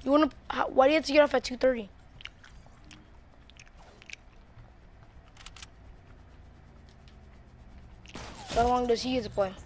You wanna? Why do you have to get off at 2:30? So how long does he get to play?